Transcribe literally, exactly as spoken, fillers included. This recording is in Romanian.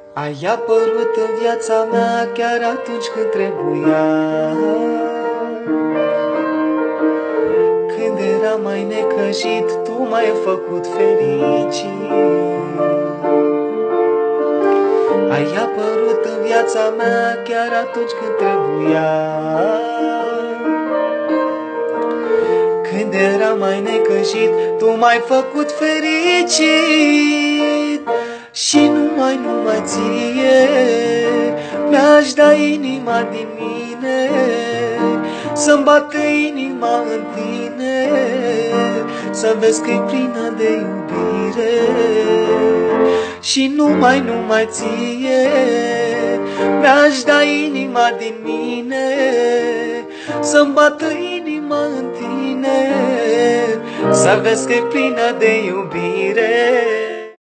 Ai apărut în viața mea chiar atunci când trebuia, când eram mai necăjit, tu m-ai făcut fericit. Ai apărut în viața mea chiar atunci când trebuia, când eram mai necăjit, tu m-ai făcut fericit. Și numai, numai ție mi-aș da inima din mine, să-mi bată inima în tine, să vezi că-i plină de iubire. Și numai, numai ție mi-aș da inima din mine, să-mi bată inima în tine, să vezi că-i plină de iubire.